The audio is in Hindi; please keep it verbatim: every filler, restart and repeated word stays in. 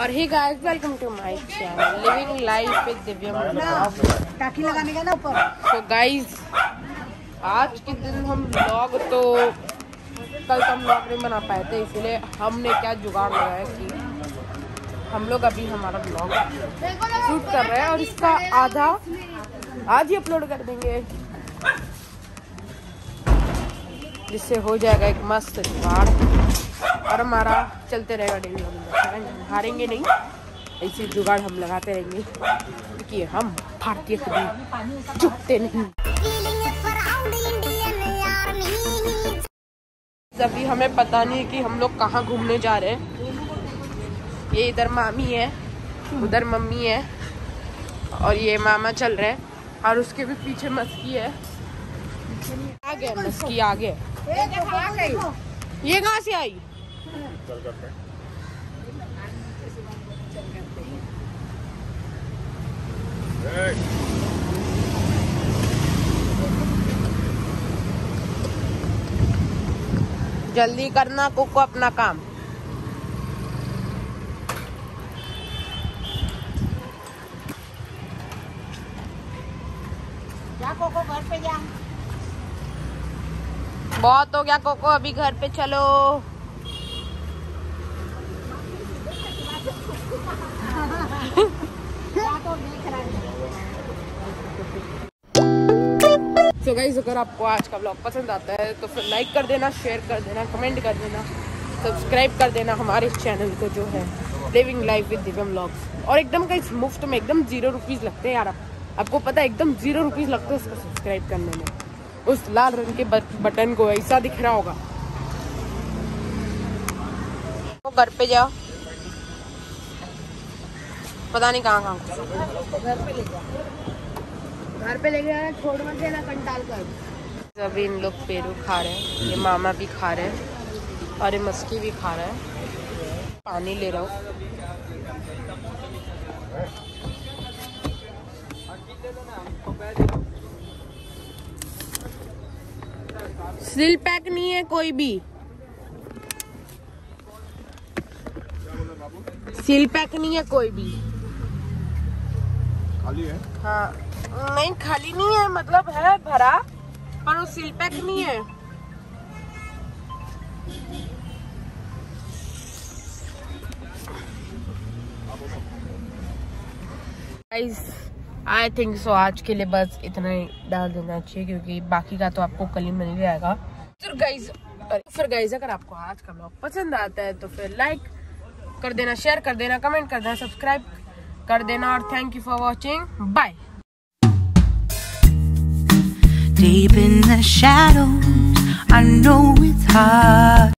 और ही guys welcome to my channel living life with Divyam. टाकी लगाने का ना ऊपर। तो गाइस आज के दिन हम व्लॉग तो कल तो हम व्लॉग नहीं बना पाए थे, इसलिए हमने क्या जुगाड़ लगाया कि हम लोग अभी हमारा व्लॉग शूट कर रहे हैं और इसका आधा आज ही अपलोड कर देंगे, जिससे हो जाएगा एक मस्त जुगाड़ और हमारा चलते रहेगा डेली। हम हारेंगे नहीं, ऐसे जुगाड़ हम लगाते रहेंगे क्योंकि हम भारतीय कभी चुपते नहीं। अभी हमें पता नहीं कि हम लोग कहाँ घूमने जा रहे हैं। ये इधर मामी है, उधर मम्मी है और ये मामा चल रहे हैं और उसके भी पीछे मस्की है। आ गया मस्की, आ गया। ये कहाँ से आई? जल्दी करना कोको अपना काम। जा कोको घर पे जा। बहुत हो गया कोको, अभी घर पे चलो। तो गाइस अगर आपको आज का ब्लॉग पसंद आता है तो फिर लाइक कर देना, शेयर कर देना, कमेंट कर देना, सब्सक्राइब कर देना हमारे चैनल को जो है living life with Divyam vlogs. और एकदम गाइस मुफ्त में, एकदम जीरो रुपीज लगते हैं यार, आपको पता है एकदम जीरो रुपीज लगते हैं उसको सब्सक्राइब करने में। उस लाल रंग के बटन को ऐसा दिख रहा होगा। तो घर पे जाओ, पता नहीं कहाँ कहाँ घर पे ले जा, घर पे ले गया, छोड़ मत देना कंटाल कर। अभी इन लोग पेरू खा रहे हैं, ये मामा भी खा रहे हैं और ये मस्की भी खा रहा है। पानी ले रहा हूँ। सील पैक नहीं है कोई भी, सील पैक नहीं है कोई भी। खाली है? हाँ नहीं खाली नहीं है, मतलब है भरा पर वो सील पैक नहीं है। गाइस आई थिंक सो आज के लिए बस इतना ही डाल देना चाहिए, क्योंकि बाकी का तो आपको कल ही मिल जाएगा। फिर गाइस फिर गाइस अगर आपको आज का ब्लॉग पसंद आता है तो फिर लाइक कर देना, शेयर कर देना, कमेंट कर देना, सब्सक्राइब कर देना और thank you for watching. Bye. Deep in the shadows, I know it's hard.